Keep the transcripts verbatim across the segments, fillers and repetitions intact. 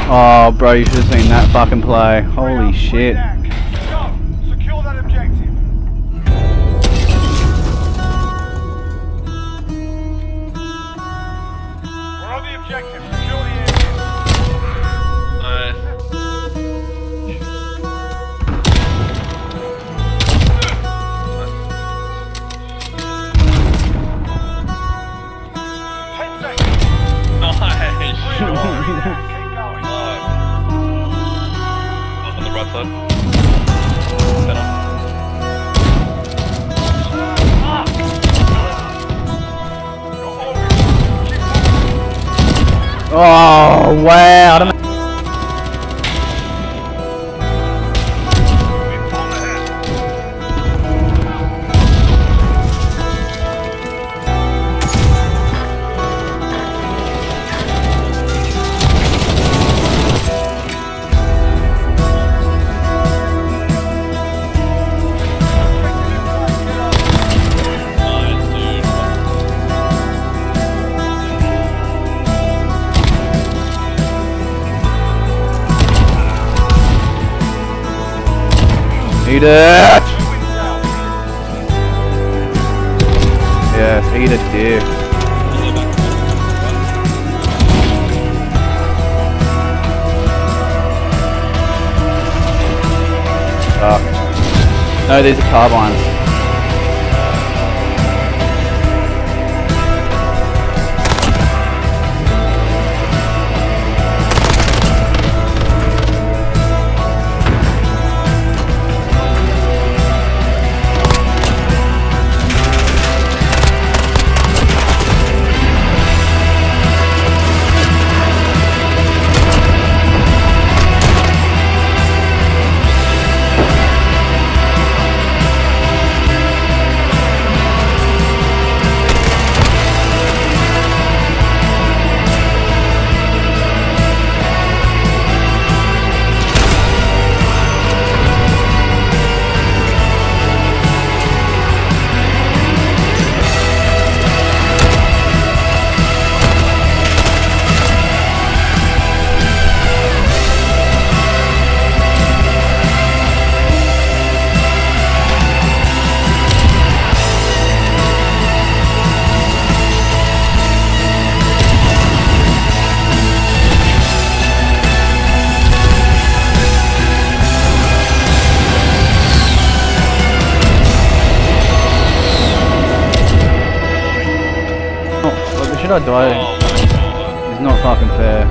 Oh, bro, you should have seen that fucking play. Holy shit. Go! Secure that objective. We're on the objective. Secure the area. Nice. Ten seconds. Nice. Keep going. On the right side. Center. Oh, wow. I don't know. Eat it! Yes, eat it, dear. Oh. No, these are carbines. Should I die? Oh my god. It's not fucking fair.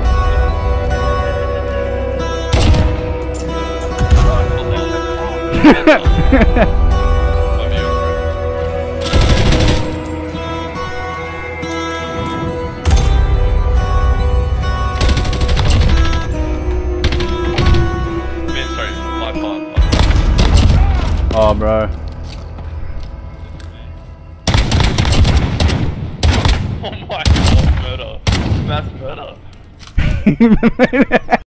Oh, bro. Oh my god, murder. Mass murder.